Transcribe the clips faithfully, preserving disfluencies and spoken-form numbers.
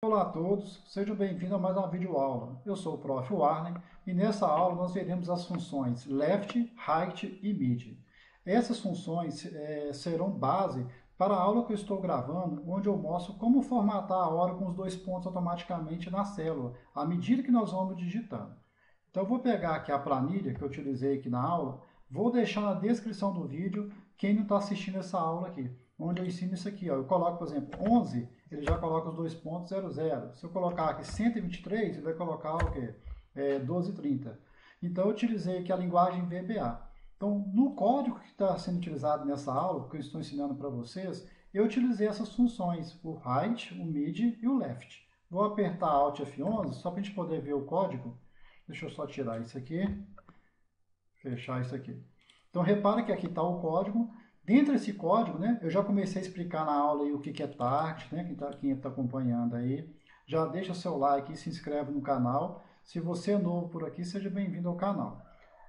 Olá a todos, sejam bem-vindos a mais uma videoaula. Eu sou o Prof Warner e nessa aula nós veremos as funções left, right e mid. Essas funções é, serão base para a aula que eu estou gravando, onde eu mostro como formatar a hora com os dois pontos automaticamente na célula, à medida que nós vamos digitando. Então eu vou pegar aqui a planilha que eu utilizei aqui na aula, vou deixar na descrição do vídeo quem não está assistindo essa aula aqui, onde eu ensino isso aqui. Ó. Eu coloco, por exemplo, onze, ele já coloca os dois pontos zero zero. Se eu colocar aqui cento e vinte e três, ele vai colocar o quê? É, doze e trinta. Então eu utilizei aqui a linguagem V B A. Então no código que está sendo utilizado nessa aula, que eu estou ensinando para vocês, eu utilizei essas funções, o right, o mid e o left. Vou apertar Alt F onze só para a gente poder ver o código. Deixa eu só tirar isso aqui, fechar isso aqui. Então repara que aqui está o código. Dentro desse código, né, eu já comecei a explicar na aula aí o que é target, né, quem está quem tá acompanhando aí. Já deixa seu like e se inscreve no canal. Se você é novo por aqui, seja bem-vindo ao canal.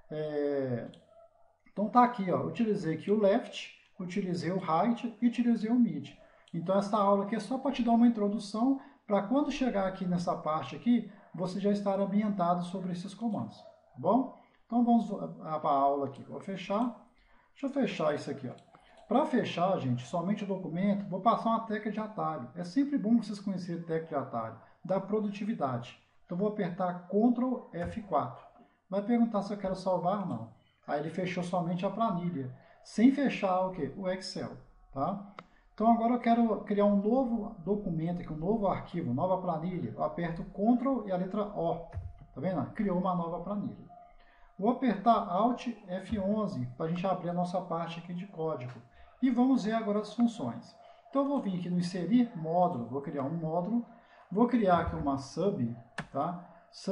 É... Então tá aqui, ó, utilizei aqui o left, utilizei o right e utilizei o mid. Então essa aula aqui é só para te dar uma introdução, para quando chegar aqui nessa parte aqui, você já estar ambientado sobre esses comandos, tá bom? Então vamos para a aula aqui. Vou fechar. Deixa eu fechar isso aqui, ó. Para fechar, gente, somente o documento, vou passar uma tecla de atalho. É sempre bom vocês conhecerem a tecla de atalho da produtividade. Então vou apertar control F quatro. Vai perguntar se eu quero salvar ou não. Aí ele fechou somente a planilha, sem fechar o quê? O Excel, tá? Então agora eu quero criar um novo documento aqui, um novo arquivo, nova planilha. Eu aperto control e a letra O. Tá vendo? Criou uma nova planilha. Vou apertar Alt F onze para a gente abrir a nossa parte aqui de código. E vamos ver agora as funções. Então eu vou vir aqui no inserir módulo, vou criar um módulo, vou criar aqui uma sub, tá?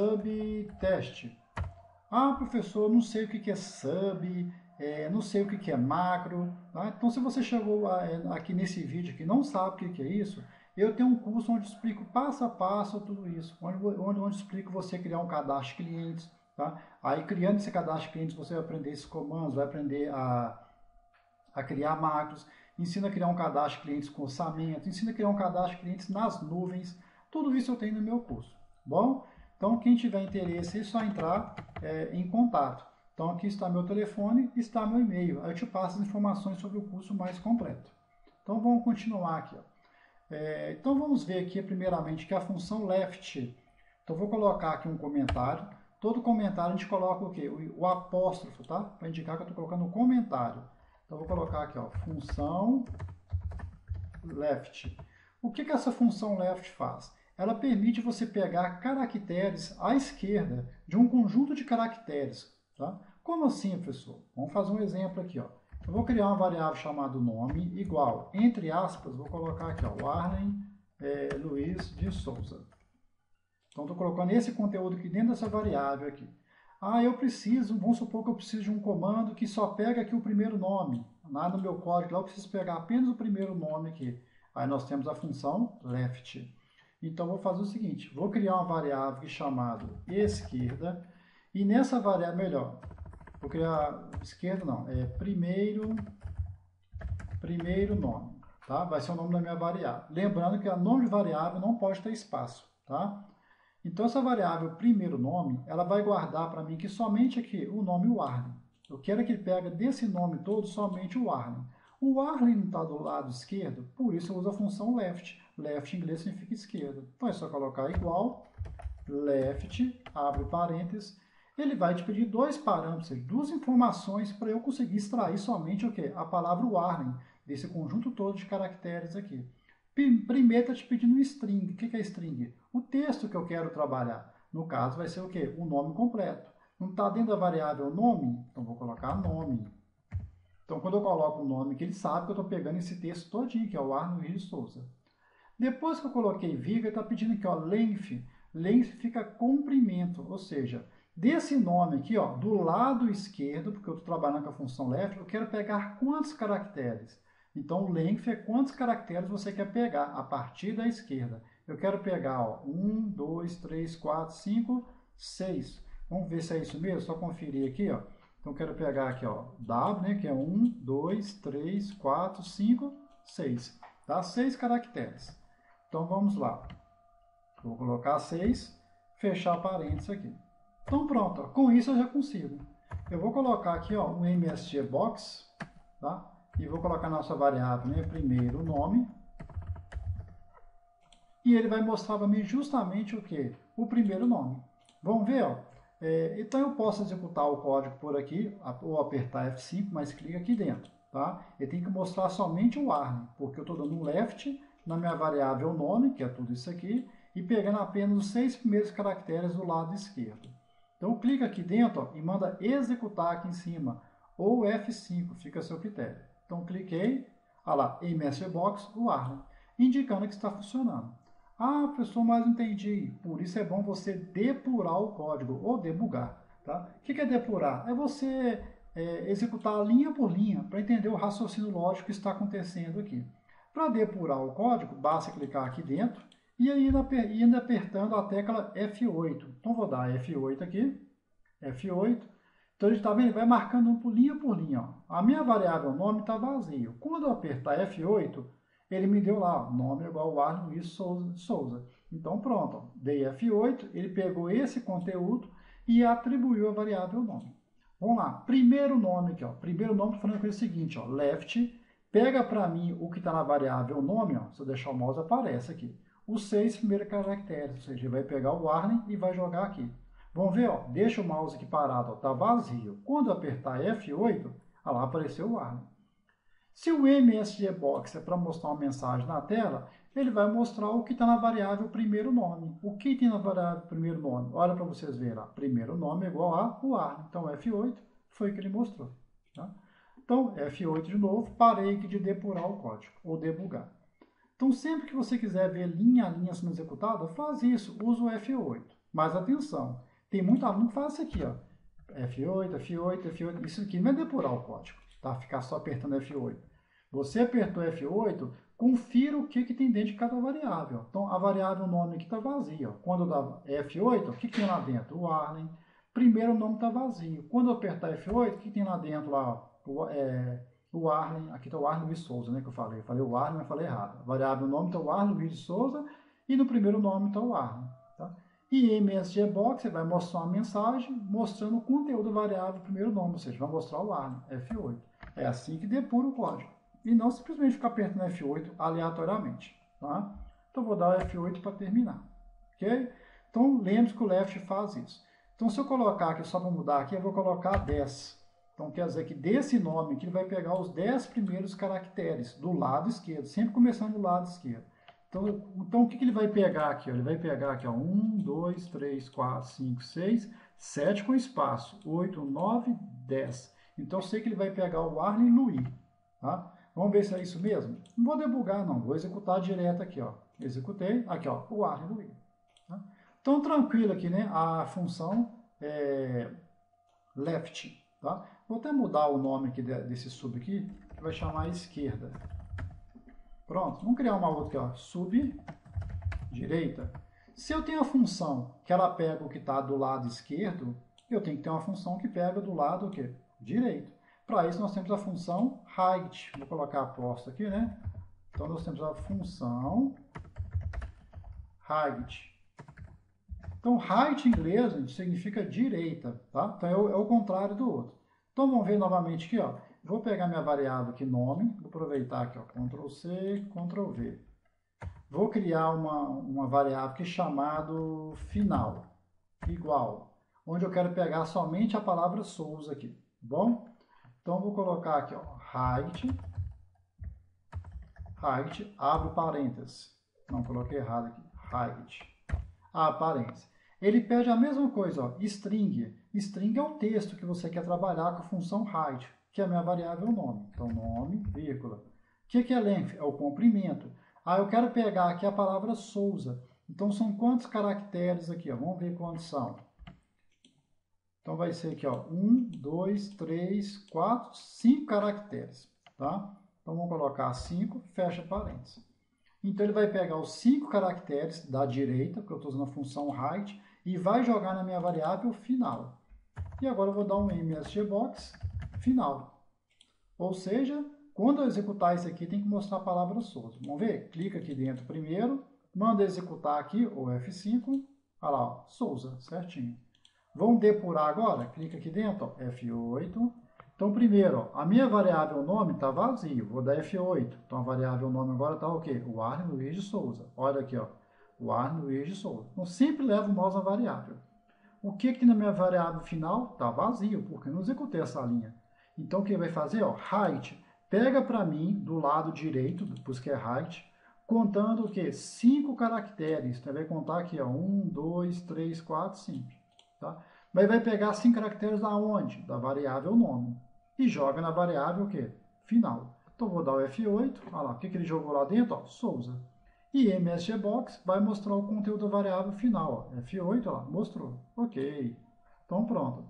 Sub teste. Ah, professor, não sei o que é sub, é, não sei o que é macro. Tá? Então se você chegou aqui nesse vídeo e não sabe o que é isso, eu tenho um curso onde eu explico passo a passo tudo isso, onde, onde, onde eu explico você criar um cadastro de clientes. Tá? Aí, criando esse cadastro de clientes, você vai aprender esses comandos, vai aprender a, a criar macros, ensina a criar um cadastro de clientes com orçamento, ensina a criar um cadastro de clientes nas nuvens. Tudo isso eu tenho no meu curso. Bom? Então, quem tiver interesse, é só entrar é, em contato. Então, aqui está meu telefone e está meu e-mail. Aí eu te passo as informações sobre o curso mais completo. Então, vamos continuar aqui. Ó. É, então, vamos ver aqui, primeiramente, que a função left. Então, vou colocar aqui um comentário. Todo comentário a gente coloca o quê? O, o apóstrofo, tá? Para indicar que eu estou colocando um comentário. Então, eu vou colocar aqui, ó, função left. O que, que essa função left faz? Ela permite você pegar caracteres à esquerda de um conjunto de caracteres, tá? Como assim, professor? Vamos fazer um exemplo aqui, ó. Eu vou criar uma variável chamada nome igual, entre aspas, vou colocar aqui, ó, Warner é, Luiz de Souza. Então, estou colocando esse conteúdo aqui dentro dessa variável aqui. Ah, eu preciso, vamos supor que eu preciso de um comando que só pega aqui o primeiro nome. Lá no meu código, lá eu preciso pegar apenas o primeiro nome aqui. Aí nós temos a função left. Então, vou fazer o seguinte, vou criar uma variável chamada esquerda. E nessa variável, melhor, vou criar, esquerda não, é primeiro, primeiro nome. Tá? Vai ser o nome da minha variável. Lembrando que o nome de variável não pode ter espaço. Tá? Então, essa variável primeiro nome, ela vai guardar para mim que somente aqui o nome Warner. Eu quero que ele pegue desse nome todo somente o Warner. O Warner não está do lado esquerdo, por isso eu uso a função left. Left em inglês significa esquerda. Então é só colocar igual, left, abre parênteses. Ele vai te pedir dois parâmetros, duas informações para eu conseguir extrair somente o quê? A palavra Warner, desse conjunto todo de caracteres aqui. Primeiro está te pedindo um string. O que é string? O texto que eu quero trabalhar. No caso, vai ser o quê? O nome completo. Não está dentro da variável nome? Então, vou colocar nome. Então, quando eu coloco o nome, que ele sabe que eu estou pegando esse texto todinho, que é o Arno Luiz de Souza. Depois que eu coloquei vírgula, ele está pedindo aqui, ó, length. Length fica comprimento, ou seja, desse nome aqui, ó, do lado esquerdo, porque eu estou trabalhando com a função left, eu quero pegar quantos caracteres? Então, o length é quantos caracteres você quer pegar a partir da esquerda. Eu quero pegar ó, um, dois, três, quatro, cinco, seis. Vamos ver se é isso mesmo? Só conferir aqui. Ó. Então, eu quero pegar aqui ó, W, né, que é um, dois, três, quatro, cinco, seis. Tá? Seis caracteres. Então, vamos lá. Vou colocar seis, fechar parênteses aqui. Então pronto, ó. Com isso eu já consigo. Eu vou colocar aqui ó, um M S G Box, tá? E vou colocar na nossa variável, né, primeiro o nome. E ele vai mostrar para mim justamente o que? O primeiro nome. Vamos ver, ó. É, então eu posso executar o código por aqui, ou apertar F cinco, mas clica aqui dentro, tá? Ele tem que mostrar somente o warning, porque eu estou dando um left na minha variável nome, que é tudo isso aqui, e pegando apenas os seis primeiros caracteres do lado esquerdo. Então clica aqui dentro ó, e manda executar aqui em cima, ou F cinco, fica a seu critério. Então cliquei, olha lá, M S G Box, warning, indicando que está funcionando. Ah, professor, mas não entendi. Por isso é bom você depurar o código ou debugar. Tá? O que é depurar? É você é, executar linha por linha para entender o raciocínio lógico que está acontecendo aqui. Para depurar o código, basta clicar aqui dentro e aí ainda apertando a tecla F oito. Então vou dar F oito aqui, F oito. Então a gente está vendo, vai marcando um por linha por linha. Ó. A minha variável nome está vazio. Quando eu apertar F oito, ele me deu lá, nome igual Warlen Luiz Souza de Souza. Então pronto, ó, dei F oito, ele pegou esse conteúdo e atribuiu a variável nome. Vamos lá, primeiro nome aqui, ó. Primeiro nome, estou falando com o seguinte, ó, left, pega para mim o que está na variável nome, ó, se eu deixar o mouse aparece aqui, os seis primeiros caracteres, ou seja, ele vai pegar o Warlen e vai jogar aqui. Vamos ver, ó, deixa o mouse aqui parado, ó, tá vazio. Quando eu apertar F oito, ó lá apareceu o Warlen. Se o M S G Box é para mostrar uma mensagem na tela, ele vai mostrar o que está na variável primeiro nome. O que tem na variável primeiro nome? Olha para vocês verem lá. Primeiro nome é igual a o Warlen. Então, F oito foi o que ele mostrou. Tá? Então, F oito de novo, parei aqui de depurar o código, ou debugar. Então, sempre que você quiser ver linha a linha sendo executada, faz isso, usa o F oito. Mas atenção, tem muito aluno que faz isso aqui, ó. F oito, F oito, F oito. Isso aqui não é depurar o código, tá? Ficar só apertando F oito. Você apertou F oito, confira o que, que tem dentro de cada variável. Então, a variável nome aqui está vazia. Quando eu dar F oito, o que, que tem lá dentro? O Warlen. Primeiro nome está vazio. Quando eu apertar F oito, o que tem lá dentro? Lá, o, é, o Warlen. Aqui está o Warlen Luiz Souza, né, que eu falei. Eu falei o Warlen, mas falei errado. A variável nome está o Warlen Luiz Souza e no primeiro nome está o Warlen. Tá? E M S G Box você vai mostrar uma mensagem mostrando o conteúdo variável primeiro nome, ou seja, vai mostrar o Warlen, F oito. É assim que depura o código. E não simplesmente ficar apertando F oito aleatoriamente. Tá? Então, vou dar o F oito para terminar. Ok? Então, lembre-se que o left faz isso. Então, se eu colocar aqui, só para mudar aqui, eu vou colocar dez. Então, quer dizer que desse nome aqui, ele vai pegar os dez primeiros caracteres do lado esquerdo, sempre começando do lado esquerdo. Então, então o que, que ele vai pegar aqui? Ele vai pegar aqui, ó, um, dois, três, quatro, cinco, seis, sete com espaço, oito, nove, dez. Então, eu sei que ele vai pegar o Warlen Luiz. Tá? Vamos ver se é isso mesmo? Não vou debugar, não. Vou executar direto aqui, ó. Executei. Aqui, ó, o Warlen Luiz. Tá? Então, tranquilo aqui, né? A função é left. Tá? Vou até mudar o nome aqui desse sub aqui, que vai chamar esquerda. Pronto. Vamos criar uma outra aqui, ó. Sub direita. Se eu tenho a função que ela pega o que está do lado esquerdo, eu tenho que ter uma função que pega do lado o quê? Direito. Para isso, nós temos a função height. Vou colocar a aposta aqui, né? Então, nós temos a função height. Então, height em inglês, gente, significa direita, tá? Então, é o, é o contrário do outro. Então, vamos ver novamente aqui, ó. Vou pegar minha variável aqui, nome. Vou aproveitar aqui, ó, control C, control V. Vou criar uma, uma variável aqui chamado final, igual, onde eu quero pegar somente a palavra Souza aqui, tá bom? Então, vou colocar aqui, ó, height, height, abre parênteses. Não, coloquei errado aqui, height, abre parênteses. Ele pede a mesma coisa, ó, string. String é o texto que você quer trabalhar com a função height, que é a minha variável nome. Então, nome, vírgula. O que, que é length? É o comprimento. Ah, eu quero pegar aqui a palavra Souza. Então, são quantos caracteres aqui? Ó? Vamos ver quantos são. Então, vai ser aqui, ó, um, dois, três, quatro, cinco caracteres, tá? Então, vamos colocar cinco, fecha parênteses. Então, ele vai pegar os cinco caracteres da direita, porque eu estou usando a função height, e vai jogar na minha variável final. E agora eu vou dar um M S G Box final. Ou seja, quando eu executar isso aqui, tem que mostrar a palavra Souza. Vamos ver? Clica aqui dentro primeiro, Manda executar aqui, o F cinco, olha lá, ó, Souza, certinho. Vamos depurar agora? Clica aqui dentro, ó, F oito. Então, primeiro, ó, a minha variável nome está vazio, vou dar F oito. Então, a variável nome agora está o quê? O Arne Luiz de Souza. Olha aqui, ó, o Arne Luiz de Souza. Então, sempre levo o mouse na variável. O que que na minha variável final está vazio, porque eu não executei essa linha. Então, o que vai fazer? Ó, height, pega para mim do lado direito, depois que é height, contando o quê? cinco caracteres. Então, vai contar aqui, ó, um, dois, três, quatro, cinco. Tá? Mas vai pegar cinco caracteres da onde? Da variável nome. E joga na variável o quê? Final. Então, vou dar o F oito. Olha lá, o que, que ele jogou lá dentro? Ó, Souza. E M S G Box vai mostrar o conteúdo da variável final. Ó. F oito, ó lá, mostrou. Ok. Então, pronto.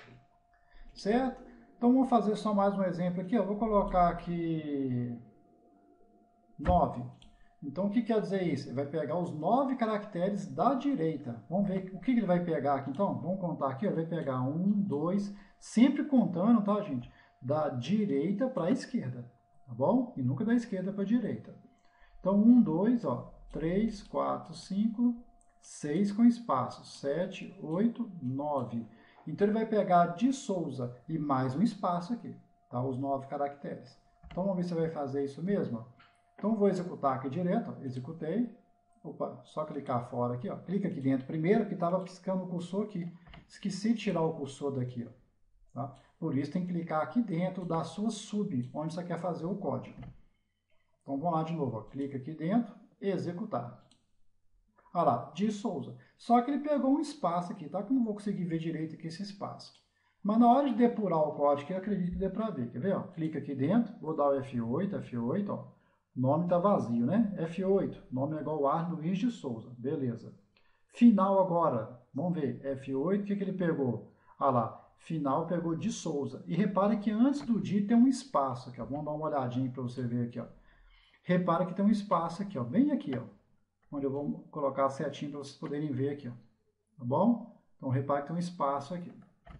Certo? Então, vamos fazer só mais um exemplo aqui. Eu vou colocar aqui nove. Então, o que quer dizer isso? Ele vai pegar os nove caracteres da direita. Vamos ver o que ele vai pegar aqui, então? Vamos contar aqui. Ele vai pegar um, dois, sempre contando, tá, gente? Da direita para a esquerda, tá bom? E nunca da esquerda para a direita. Então, um, dois, ó, três, quatro, cinco, seis com espaço, sete, oito, nove. Então, ele vai pegar de Souza e mais um espaço aqui, tá? Os nove caracteres. Então, vamos ver se vai fazer isso mesmo. Então, vou executar aqui direto, ó, executei. Opa, só clicar fora aqui, ó. Clica aqui dentro primeiro, que estava piscando o cursor aqui. Esqueci de tirar o cursor daqui, ó. Tá? Por isso, tem que clicar aqui dentro da sua sub, onde você quer fazer o código. Então, vamos lá de novo, ó. Clica aqui dentro, executar. Olha lá, de Souza. Só que ele pegou um espaço aqui, tá? Que eu não vou conseguir ver direito aqui esse espaço. Mas na hora de depurar o código, eu acredito que dê para ver. Quer ver? Ó? Clica aqui dentro, vou dar o F oito, F oito, ó. O nome está vazio, né? F oito, nome é igual a Arne Luiz de Souza. Beleza. Final agora, vamos ver. F oito, o que, que ele pegou? Ah lá, final pegou de Souza. E repare que antes do de tem um espaço aqui, ó. Vamos dar uma olhadinha para você ver aqui, ó. Repara que tem um espaço aqui, ó, bem aqui, ó. Onde eu vou colocar a setinha para vocês poderem ver aqui, ó. Tá bom? Então, repare que tem um espaço aqui.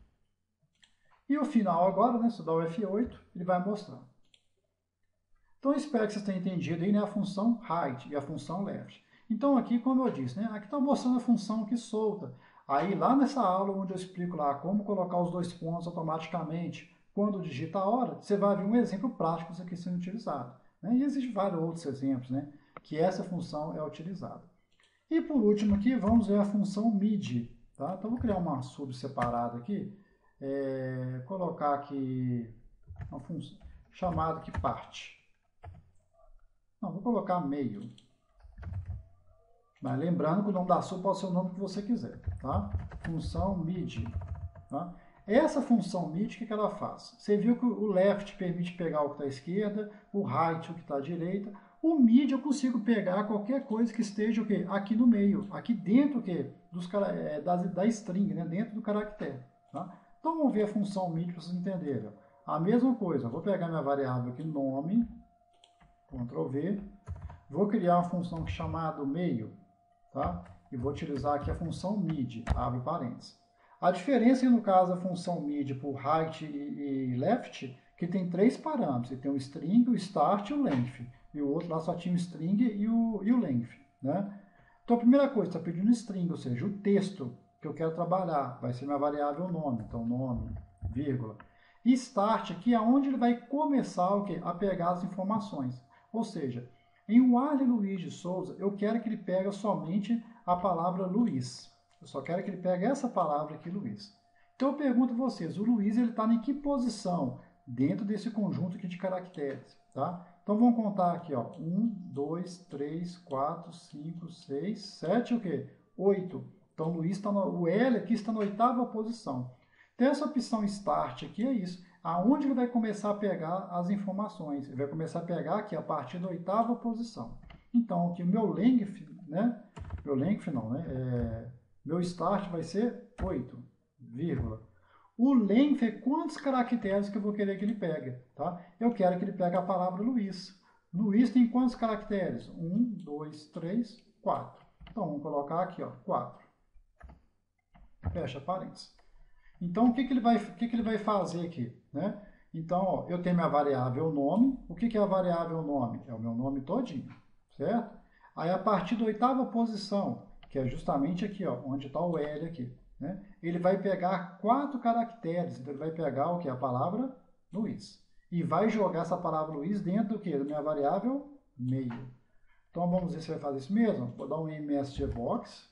E o final agora, né? Se eu dar o F oito, ele vai mostrar. Então, eu espero que vocês tenham entendido aí, né, a função height e a função left. Então, aqui, como eu disse, né, aqui está mostrando a função aqui solta. Aí, lá nessa aula, onde eu explico lá como colocar os dois pontos automaticamente, quando digita a hora, você vai ver um exemplo prático disso aqui sendo utilizado. Né? E existem vários outros exemplos, né, que essa função é utilizada. E, por último aqui, vamos ver a função mid. Tá? Então, vou criar uma sub separada aqui, é, colocar aqui uma função chamada aqui parte. Não, vou colocar meio. Mas lembrando que o nome da sub pode ser o nome que você quiser, tá? Função mid. Tá? Essa função mid, o que, que ela faz? Você viu que o left permite pegar o que está à esquerda, o right o que está à direita. O mid eu consigo pegar qualquer coisa que esteja o quê? Aqui no meio, aqui dentro o quê? Dos, é, da, da string, né? Dentro do caractere. Tá? Então vamos ver a função mid para vocês entenderem. A mesma coisa, eu vou pegar minha variável aqui, nome, control V, vou criar uma função chamada meio, tá? E vou utilizar aqui a função mid, abre parênteses. A diferença no caso da função mid por right e left, que tem três parâmetros, você tem o string, o start e o length, e o outro lá só tinha o string e o, e o length, né? Então a primeira coisa, está pedindo string, ou seja, o texto que eu quero trabalhar, vai ser minha variável nome, então nome, vírgula. E start aqui é onde ele vai começar o quê? A pegar as informações. Ou seja, em o Arne Luiz de Souza, eu quero que ele pegue somente a palavra Luiz. Eu só quero que ele pegue essa palavra aqui, Luiz. Então eu pergunto a vocês, o Luiz ele está em que posição dentro desse conjunto aqui de caracteres? Tá? Então vamos contar aqui, ó, um, dois, três, quatro, cinco, seis, sete, o quê? oito. Então o, Luiz tá no, o L aqui está na oitava posição. Então essa opção Start aqui é isso. Aonde ele vai começar a pegar as informações? Ele vai começar a pegar aqui a partir da oitava posição. Então, aqui o meu length, né? Meu length não, né? É, meu start vai ser oito, vírgula. O length é quantos caracteres que eu vou querer que ele pegue, tá? Eu quero que ele pegue a palavra Luiz. Luiz tem quantos caracteres? um, dois, três, quatro. Então, vamos colocar aqui, ó, quatro. Fecha parênteses. Então, o que, que, ele, vai, o que, que ele vai fazer aqui? Né? Então, ó, eu tenho minha variável nome. O que, que é a variável nome? É o meu nome todinho, certo? Aí a partir da oitava posição, que é justamente aqui, ó, onde está o L aqui, né? Ele vai pegar quatro caracteres, então ele vai pegar o que? A palavra Luiz. E vai jogar essa palavra Luiz dentro do que? Da minha variável meio. Então vamos ver se vai fazer isso mesmo. Vou dar um msgbox,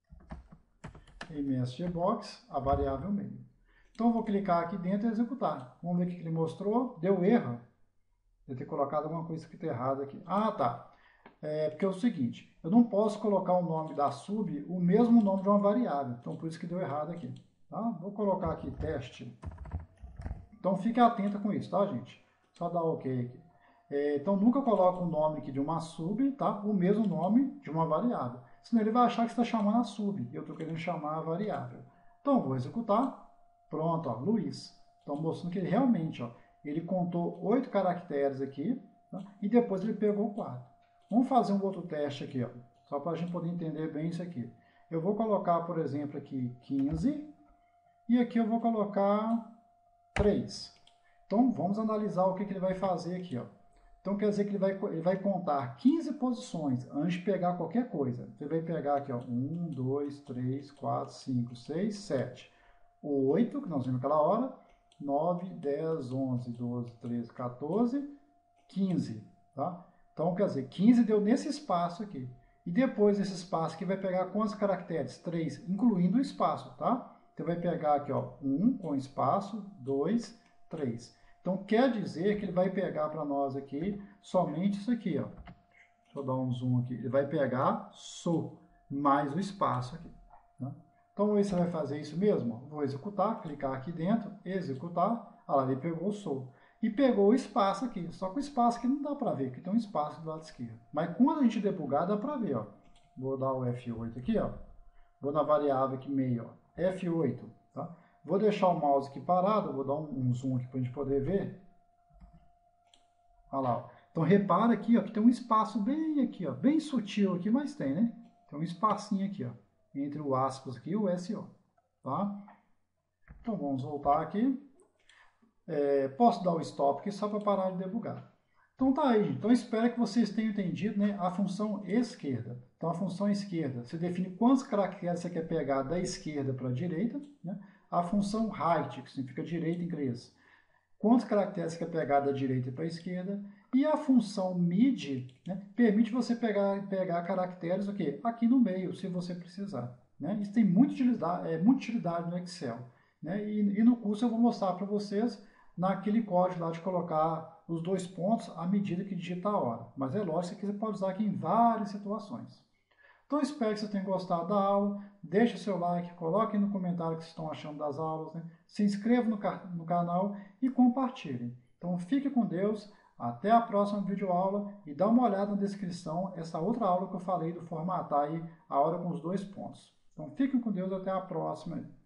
msgbox, a variável meio. Então eu vou clicar aqui dentro e executar. Vamos ver o que ele mostrou. Deu erro. Deve ter colocado alguma coisa que está errada aqui. Ah, tá. É, porque é o seguinte, eu não posso colocar o nome da sub o mesmo nome de uma variável. Então por isso que deu errado aqui. Tá? Vou colocar aqui teste. Então fique atento com isso, tá, gente? Só dar OK aqui. É, então nunca coloque o nome aqui de uma sub, tá? O mesmo nome de uma variável. Senão ele vai achar que você está chamando a sub e eu estou querendo chamar a variável. Então vou executar. Pronto, ó, Luiz. Então mostrando que ele realmente, ó, ele contou oito caracteres aqui, tá? E depois ele pegou quatro. Vamos fazer um outro teste aqui, ó, só para a gente poder entender bem isso aqui. Eu vou colocar, por exemplo, aqui quinze e aqui eu vou colocar três. Então vamos analisar o que, que ele vai fazer aqui, ó. Então quer dizer que ele vai, ele vai contar quinze posições antes de pegar qualquer coisa. Ele vai pegar aqui, ó, um, dois, três, quatro, cinco, seis, sete, oito, que nós vimos naquela hora, nove, dez, onze, doze, treze, quatorze, quinze, tá? Então quer dizer, quinze deu nesse espaço aqui. E depois desse espaço aqui vai pegar quantos caracteres? três, incluindo o espaço, tá? Então vai pegar aqui, ó, um com espaço, dois, três. Então, quer dizer que ele vai pegar para nós aqui somente isso aqui, ó. Deixa eu dar um zoom aqui. Ele vai pegar so, mais o espaço aqui. Né? Então, vamos ver se você vai fazer isso mesmo. Vou executar, clicar aqui dentro, executar. Olha lá, ele pegou o so. E pegou o espaço aqui. Só que o espaço aqui não dá para ver, porque tem um espaço do lado esquerdo. Mas quando a gente debugar, dá para ver, ó. Vou dar o F oito aqui, ó. Vou na variável aqui meio, ó. F oito, tá? Vou deixar o mouse aqui parado, vou dar um, um zoom aqui para a gente poder ver. Olha lá, ó. Então repara aqui, ó, que tem um espaço bem aqui, ó, bem sutil aqui, mas tem, né? Tem um espacinho aqui, ó, entre o aspas aqui e o S O, tá? Então vamos voltar aqui. É, posso dar o stop aqui só para parar de debugar. Então tá aí, gente. Então espero que vocês tenham entendido, né, a função esquerda. Então a função esquerda, você define quantos caracteres você quer pegar da esquerda para a direita, né? A função right, que significa direita em inglês, quantos caracteres você quer pegar da direita para a esquerda, e a função mid, né, permite você pegar, pegar caracteres o quê? Aqui no meio, se você precisar. Né? Isso tem muita utilidade, é, muita utilidade no Excel. Né? E, e no curso eu vou mostrar para vocês naquele código lá de colocar os dois pontos à medida que digita a hora. Mas é lógico que você pode usar aqui em várias situações. Então, espero que você tenha gostado da aula. Deixe o seu like, coloque no comentário o que vocês estão achando das aulas. Né? Se inscreva no, no canal e compartilhe. Então, fique com Deus. Até a próxima videoaula. E dá uma olhada na descrição, essa outra aula que eu falei do formatar aí a hora com os dois pontos. Então, fiquem com Deus. Até a próxima.